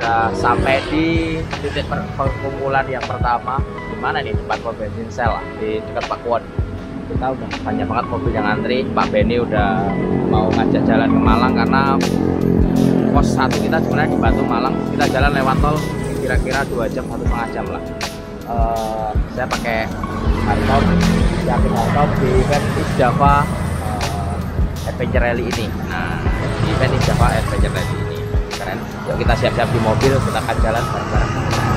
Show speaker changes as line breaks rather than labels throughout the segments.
udah sampai di titik perkumpulan yang pertama. Di mana nih? Tempat pom bensin Shell di dekat Pakuwon. Kita udah banyak banget mobil yang antri. Pak Benny udah mau ngajak jalan ke Malang karena pos 1 kita sebenarnya di Batu Malang. Kita jalan lewat tol kira-kira 2 jam, 1,5 jam lah. Saya pakai hardtop, yakin hardtop di event East Java Adventure Rally ini. Nah, di event East Java Adventure Rally ini keren. Yuk kita siap-siap di mobil, kita akan jalan bareng-bareng.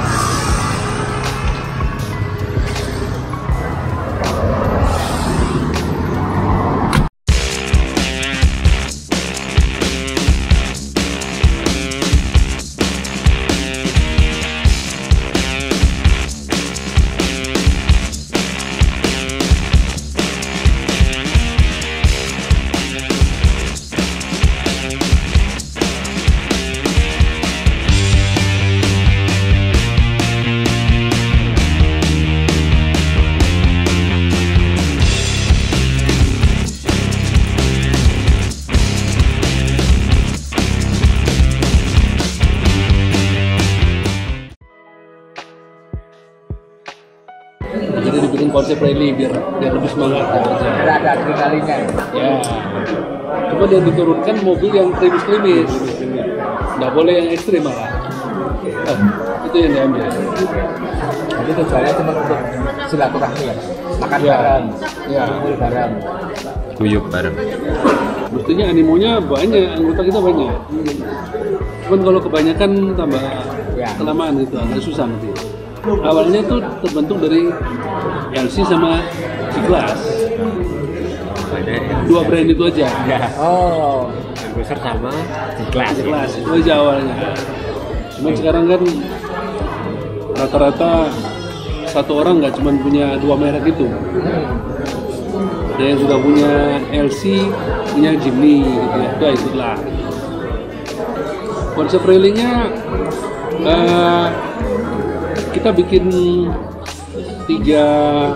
Jadi dibikin konsep rally biar lebih semangat aja.
Ada adrenalinnya.
Ya. Cuma dia diturunkan mobil yang klimis-klimis. Nggak boleh yang ekstrim malah. Itu yang diambil.
Jadi tujuannya cuma untuk silaturahmi ya. Makan
Ya.
bareng,
Ya.
kumpul bareng,
Guyup bareng.
Mestinya animonya banyak, anggota kita banyak. Cuman kalau kebanyakan tambah
Ya.
kelamaan gitu, agak susah nanti. Awalnya itu terbentuk dari LC sama C-Class. Dua brand itu aja.
Ya.
Oh,
Besar sama di kelas.
C-Class itu aja awalnya. Cuman sekarang kan rata-rata satu orang nggak cuma punya 2 merek itu. Ada yang sudah punya LC, punya Jimny gitu ya. Udah ikutlah. Konsep rally-nya kita bikin tiga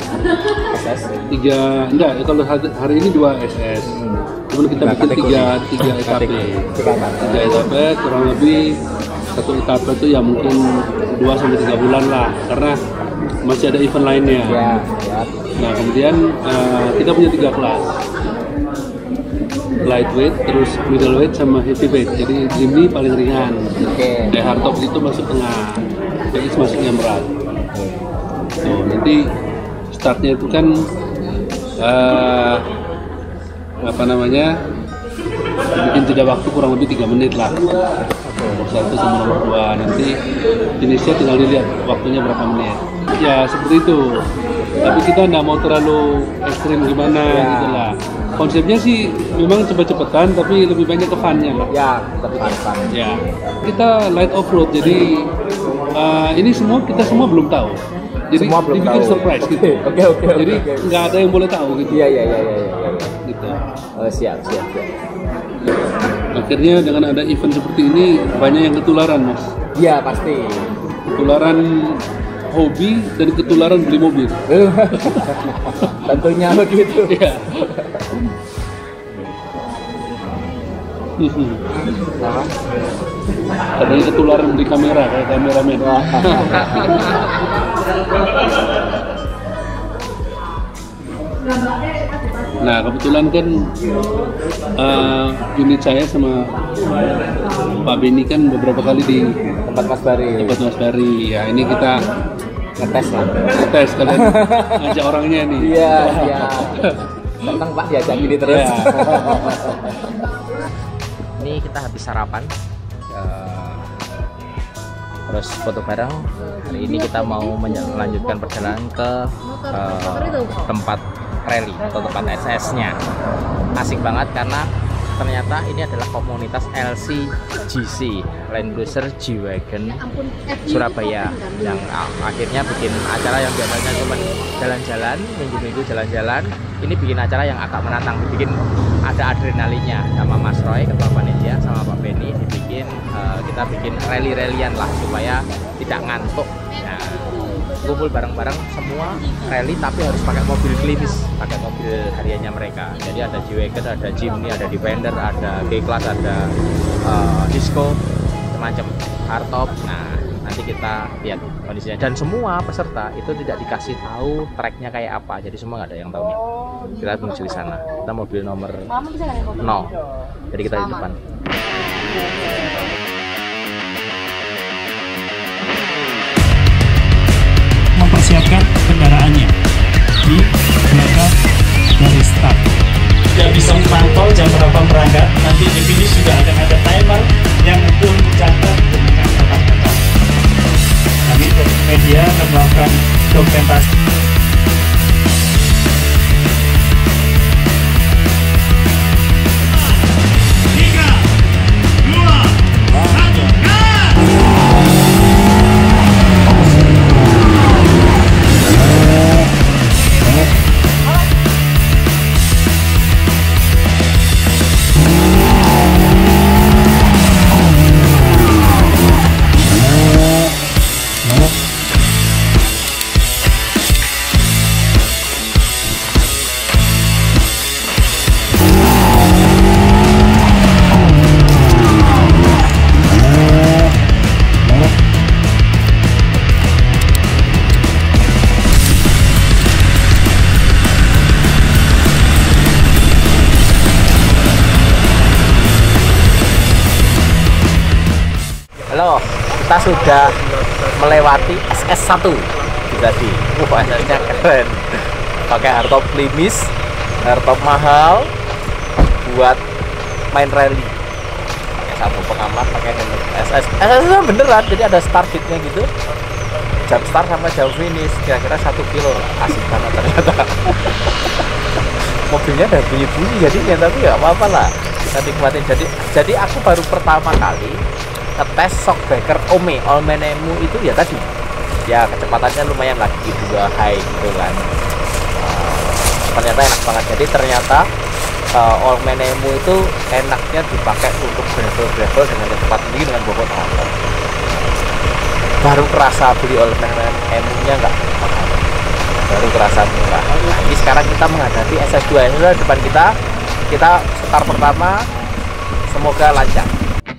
enggak ya, kalau hari ini 2 SS. Cuman kita bikin tiga etape kurang lebih. Satu etape itu ya mungkin 2 sampai 3 bulan lah, karena masih ada event lainnya.
ya.
Nah kemudian kita punya 3 kelas, lightweight, terus middleweight sama heavyweight. Jadi Jimny paling ringan.
Oke.
Hardtop itu masuk tengah, jadi masuk yang berat. Tuh, nanti startnya itu kan apa namanya, bikin jeda waktu kurang lebih 3 menit lah. Nomor 1 sama nomor 2. Nanti finishnya tinggal dilihat waktunya berapa menit. Ya seperti itu. Tapi kita nggak mau terlalu ekstrim gimana gitu lah. Konsepnya sih memang cepet-cepetan, tapi lebih banyak ke fun-nya lah.
Ya, tapi fun.
Ya, kita light off road, jadi ini kita semua belum tahu. Jadi
Semua belum
dibikin
tahu.
surprise gitu.
Oke.
Jadi nggak ada yang boleh tahu gitu.
Iya.
Gitu.
Siap.
Akhirnya dengan ada event seperti ini banyak yang ketularan, Mas.
Iya, pasti.
Ketularan hobi dan ketularan beli mobil.
Tentunya begitu.
Iya.
Apa?
Katanya ketularan beli kamera kayak kameramen. Nah kebetulan kan unit saya sama Pak Benny kan beberapa kali di
Tempat Mas Bari.
Mas Bari. Ya ini kita
Ngetes lah.
tes kalian ngajak orangnya nih.
Iya. Seneng Pak diajak gini terus.
Ya.
Ini kita habis sarapan. Terus foto bareng. Hari ini kita mau melanjutkan perjalanan ke tempat rally atau tempat SS-nya. Asik banget karena ternyata ini adalah komunitas LCGC, Land Cruiser G-Wagon Surabaya, yang akhirnya bikin acara yang biasanya cuma jalan-jalan, minggu-minggu jalan-jalan. Ini bikin acara yang agak menantang, bikin ada adrenalinnya. Sama Mas Roy, ketua panitia, sama Pak Benny dibikin, kita bikin rally-rallyan lah supaya tidak ngantuk. Nah, kumpul bareng-bareng semua rally tapi harus pakai mobil klimis, pakai mobil hariannya mereka. Jadi ada G-Wagon, ada Jimny, ada Defender, ada G-Class, ada Disco, macam-macam. hardtop. Nah, nanti kita lihat kondisinya. Dan semua peserta itu tidak dikasih tahu treknya kayak apa, jadi semua nggak ada yang tahu nih. Kita menuju ke sana. Kita mobil nomor 0. Jadi kita di depan.
Mempersiapkan kendaraannya di belakang dari start. Tidak bisa memantau jam berapa berangkat, nanti di finish juga akan ada timer yang itu mencatat dengan kata-kata. Kami media akan melakukan dokumentasi.
Halo, kita sudah melewati SS1 jadi SS-nya keren, pakai hardtop limis, hardtop mahal buat main rally, pakai sabuk pengaman, pakai helm SS beneran, jadi ada start bitnya gitu, jam start sama jam finish kira-kira 1 kilo lah. Asik banget ternyata. Mobilnya ada bunyi-bunyi jadinya, tapi nggak apa-apa lah, kita nikmatin. Jadi aku baru pertama kali ngetes shockbreaker Ome Olmenemu itu ya tadi ya, kecepatannya lumayan lagi 2 high gitu kan. Ternyata enak banget. Jadi ternyata Olmenemu itu enaknya dipakai untuk gravel dengan kecepatan tinggi dengan bobot motor. Baru kerasa beli Olmenemu nya nggak mahal, baru kerasa murah. Nah, ini sekarang kita menghadapi SS2 depan kita start pertama, semoga lancar.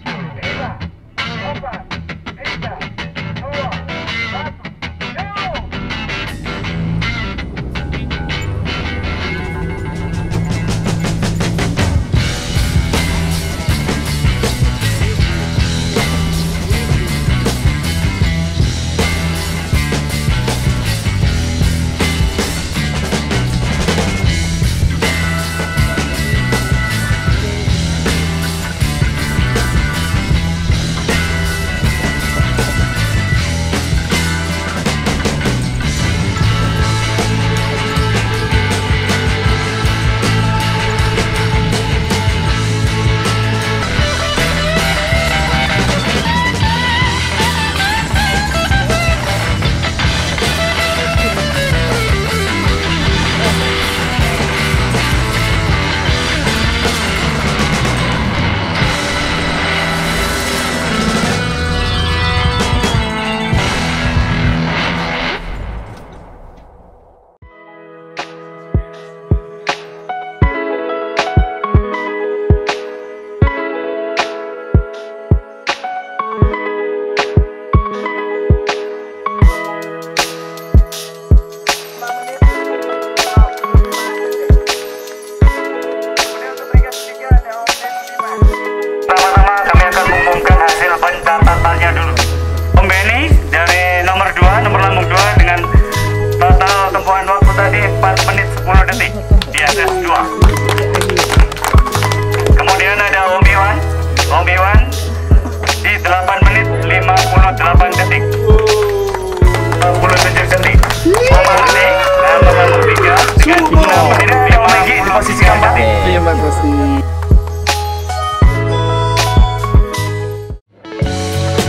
Terima kasih.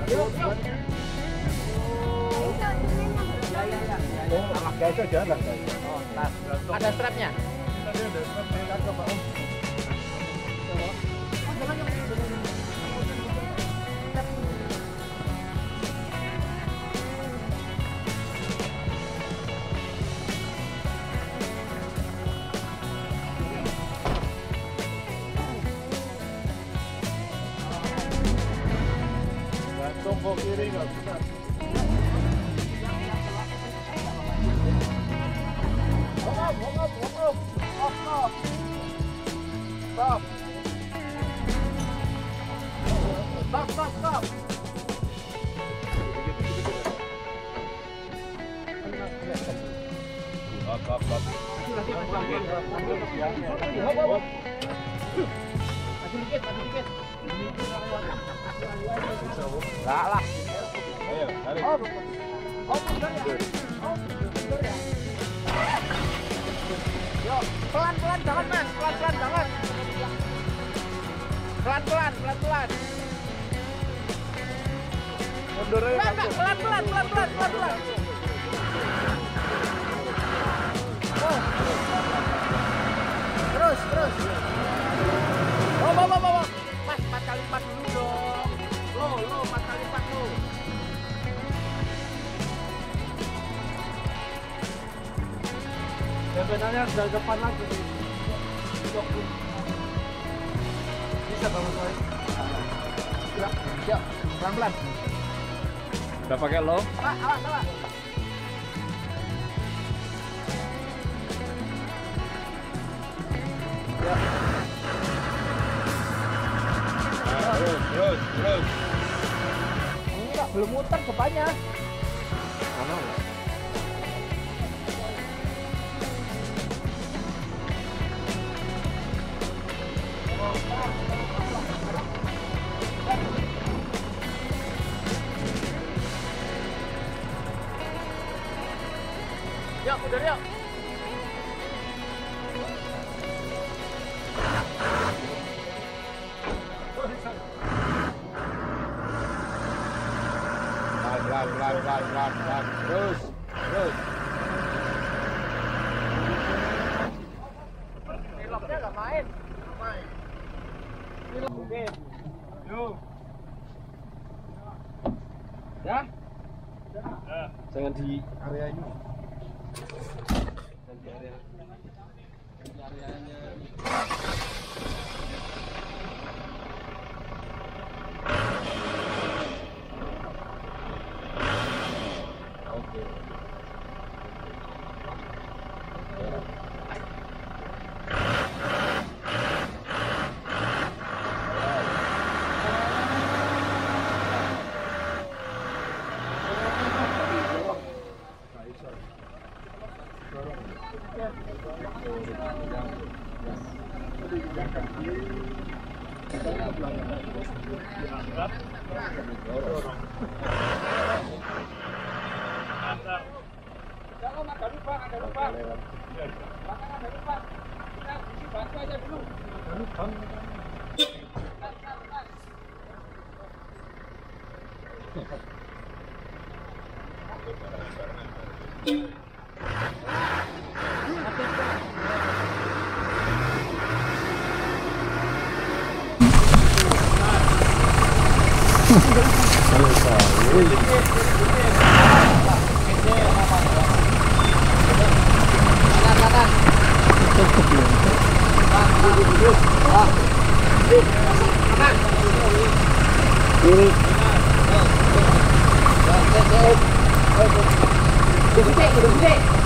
Ada strapnya.
Tunggu kiri nggak bisa. Stop.
Enggak lah.
Ayo, tarik.
Yo, pelan-pelan jangan Mas, pelan-pelan jangan. Pelan-pelan.
Mundur aja.
Enggak, pelan-pelan. Oh. Terus. Oh. Mas, 4x4 dulu dong. Lo 4x4 lo.
Sebenarnya udah depan lagi. Bisa kamu saya?
Yuk, pelan-pelan.
Udah pakai lo?
Pak, awas.
Terus.
Enggak, belum muter depannya.
Mana?
Yuk, udah yuk.
Pelan. Terus.
Piloknya nggak main.
Oke. Yuk.
Ya?
Jangan di area ini.
Udah gede.